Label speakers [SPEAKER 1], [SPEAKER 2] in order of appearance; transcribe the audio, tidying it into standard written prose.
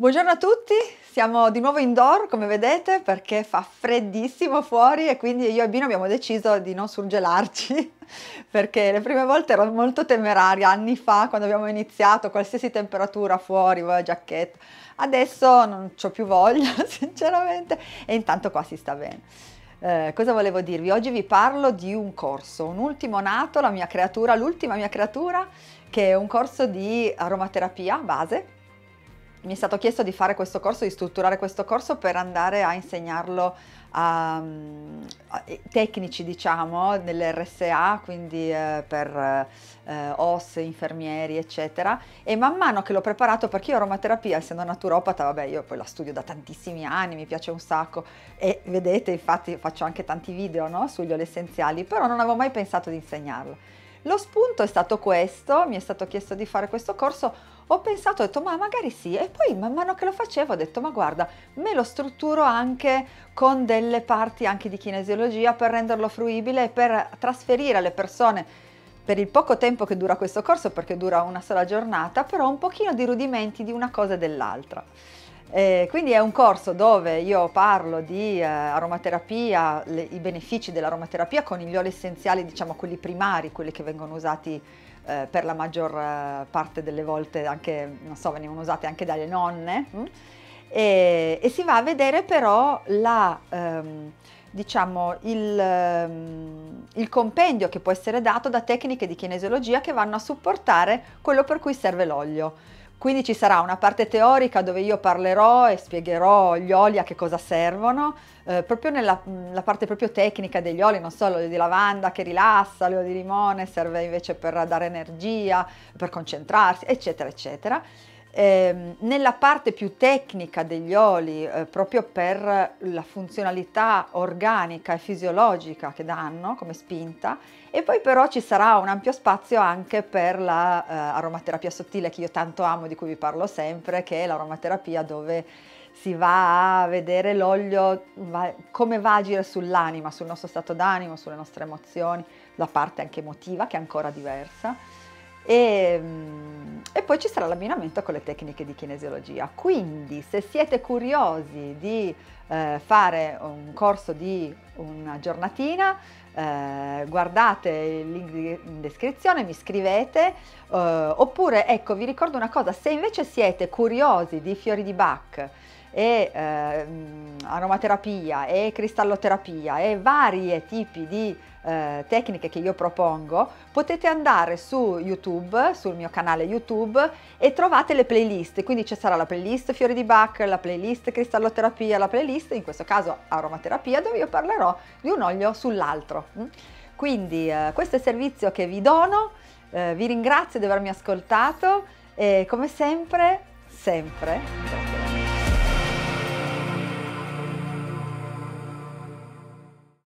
[SPEAKER 1] Buongiorno a tutti, siamo di nuovo indoor come vedete perché fa freddissimo fuori e quindi io e Bino abbiamo deciso di non surgelarci perché le prime volte ero molto temeraria, anni fa quando abbiamo iniziato, qualsiasi temperatura fuori, giacchetta, adesso non c'ho più voglia sinceramente e intanto qua si sta bene. Cosa volevo dirvi? Oggi vi parlo di un corso, un ultimo nato, la mia creatura, l'ultima mia creatura, che è un corso di aromaterapia base. Mi è stato chiesto di fare questo corso, di strutturare questo corso per andare a insegnarlo a tecnici, diciamo, dell'RSA, quindi per OS, infermieri, eccetera. E man mano che l'ho preparato, perché io aromaterapia, essendo naturopata, vabbè, io poi la studio da tantissimi anni, mi piace un sacco e vedete, infatti faccio anche tanti video, no, sugli oli essenziali, però non avevo mai pensato di insegnarlo. Lo spunto è stato questo, mi è stato chiesto di fare questo corso, ho pensato, ho detto ma magari sì, e poi man mano che lo facevo ho detto ma guarda, me lo strutturo anche con delle parti anche di kinesiologia per renderlo fruibile e per trasferire alle persone per il poco tempo che dura questo corso, perché dura una sola giornata, però un pochino di rudimenti di una cosa e dell'altra. Quindi è un corso dove io parlo di aromaterapia, i benefici dell'aromaterapia con gli oli essenziali, diciamo quelli primari, quelli che vengono usati per la maggior parte delle volte, anche, non so, venivano usate anche dalle nonne, e si va a vedere però diciamo, il compendio che può essere dato da tecniche di kinesiologia che vanno a supportare quello per cui serve l'olio. Quindi ci sarà una parte teorica dove io parlerò e spiegherò gli oli a che cosa servono, proprio nella parte proprio tecnica degli oli, non so, l'olio di lavanda che rilassa, l'olio di limone serve invece per dare energia, per concentrarsi, eccetera, eccetera. Nella parte più tecnica degli oli, proprio per la funzionalità organica e fisiologica che danno come spinta, e poi però ci sarà un ampio spazio anche per la aromaterapia sottile che io tanto amo, di cui vi parlo sempre, che è l'aromaterapia dove si va a vedere l'olio, come va a agire sull'anima, sul nostro stato d'animo, sulle nostre emozioni, la parte anche emotiva che è ancora diversa. E poi ci sarà l'abbinamento con le tecniche di kinesiologia. Quindi se siete curiosi di fare un corso di una giornatina, guardate il link in descrizione, mi scrivete, oppure ecco, vi ricordo una cosa, se invece siete curiosi di fiori di Bach e aromaterapia e cristalloterapia e varie tipi di tecniche che io propongo, potete andare su YouTube, sul mio canale YouTube, e trovate le playlist, quindi ci sarà la playlist fiori di Bach, la playlist cristalloterapia, la playlist, in questo caso aromaterapia, dove io parlerò di un olio sull'altro. Quindi questo è il servizio che vi dono, vi ringrazio di avermi ascoltato e come sempre